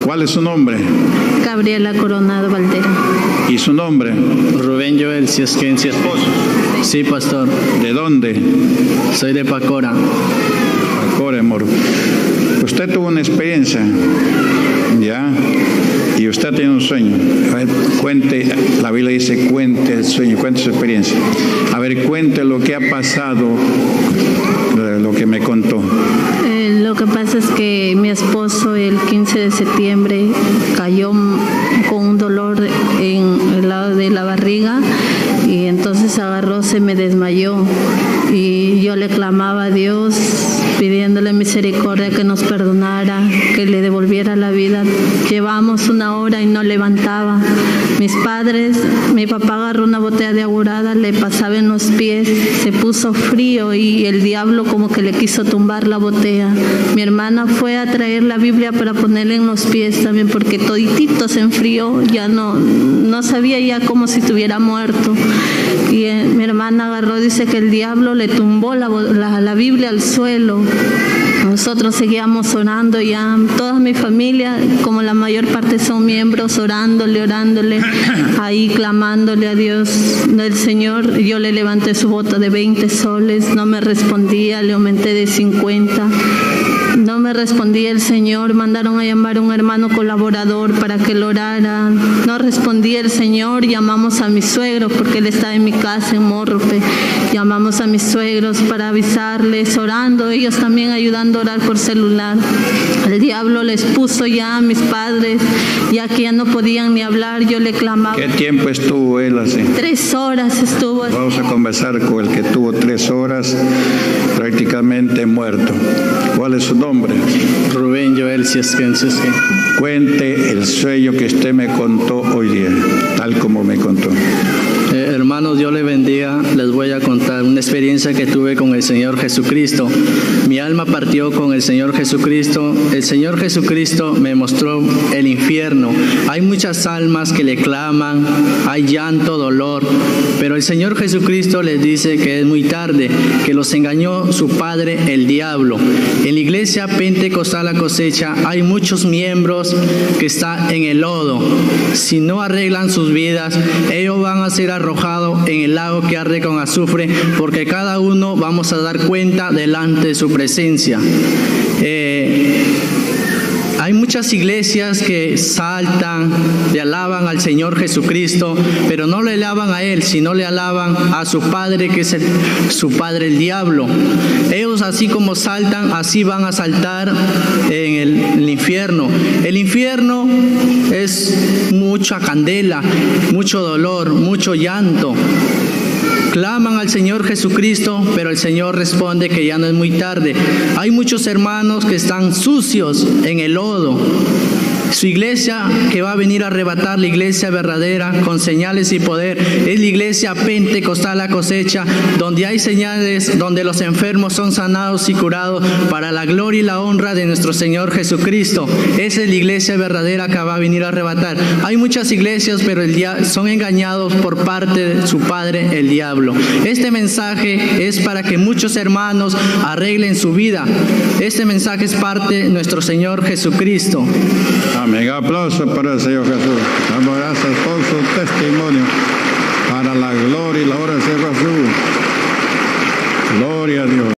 ¿Cuál es su nombre? Gabriela Coronado Valtera. ¿Y su nombre? Rubén Joel Ciesquencia. ¿Esposo? Sí, pastor. ¿De dónde? Soy de Pacora. Pacora, amor. Usted tuvo una experiencia, ¿ya? Y usted tiene un sueño. A ver, cuente, la Biblia dice, cuente el sueño, cuente su experiencia. A ver, cuente lo que ha pasado, lo que me contó. Lo que pasa es que mi esposo el 15 de septiembre cayó con un dolor en el lado de la barriga y entonces agarró, se me desmayó y yo le clamaba a Dios pidiéndole misericordia, que nos perdonara, que le devolviera la vida. Llevamos una hora y no levantaba. Mis padres, mi papá agarró una botella de agurada, le pasaba en los pies, se puso frío y el diablo como que le quiso tumbar la botella. Mi hermana fue a traer la Biblia para ponerle en los pies también porque toditito se enfrió, ya no sabía ya como si estuviera muerto. Y mi hermana agarró, dice que el diablo le tumbó la Biblia al suelo. Nosotros seguíamos orando ya, toda mi familia, como la mayor parte son miembros, orándole, ahí clamándole a Dios. El Señor, yo le levanté su voto de 20 soles, no me respondía, le aumenté de 50. No me respondía el Señor, mandaron a llamar a un hermano colaborador para que lo orara. No respondía el Señor, llamamos a mis suegros porque él estaba en mi casa en Morrope. Llamamos a mis suegros para avisarles, orando, ellos también ayudando a orar por celular. El diablo les puso ya a mis padres, ya que ya no podían ni hablar, yo le clamaba. ¿Qué tiempo estuvo él así? 3 horas estuvo. Vamos a conversar con el que tuvo 3 horas prácticamente muerto. ¿Cuál es su nombre? Rubén Joel Ciesquencia. Cuente el sueño que usted me contó hoy día, tal como me contó. Hermanos, Dios les bendiga. Les voy a contar una experiencia que tuve con el Señor Jesucristo. Mi alma partió con el Señor Jesucristo. El Señor Jesucristo me mostró el infierno. Hay muchas almas que le claman, hay llanto, dolor, pero el Señor Jesucristo les dice que es muy tarde, que los engañó su padre, el diablo. En la iglesia Pentecostal La Cosecha hay muchos miembros que están en el lodo. Si no arreglan sus vidas, ellos van a ser arrojados en el lago que arde con azufre, porque cada uno vamos a dar cuenta delante de su presencia. Hay muchas iglesias que saltan, le alaban al Señor Jesucristo, pero no le alaban a Él, sino le alaban a su padre, que es su padre el diablo. Ellos así como saltan, así van a saltar en el infierno. El infierno es mucha candela, mucho dolor, mucho llanto. Claman al Señor Jesucristo, pero el Señor responde que ya no es muy tarde. Hay muchos hermanos que están sucios en el lodo. Su iglesia que va a venir a arrebatar, la iglesia verdadera con señales y poder, es la iglesia Pentecostal La Cosecha, donde hay señales, donde los enfermos son sanados y curados para la gloria y la honra de nuestro Señor Jesucristo. Esa es la iglesia verdadera que va a venir a arrebatar. Hay muchas iglesias, pero son engañados por parte de su padre, el diablo. Este mensaje es para que muchos hermanos arreglen su vida. Este mensaje es parte de nuestro Señor Jesucristo. Amén. Aplauso para el Señor Jesús. Damos gracias por su testimonio para la gloria y la honra del Señor Jesús. Gloria a Dios.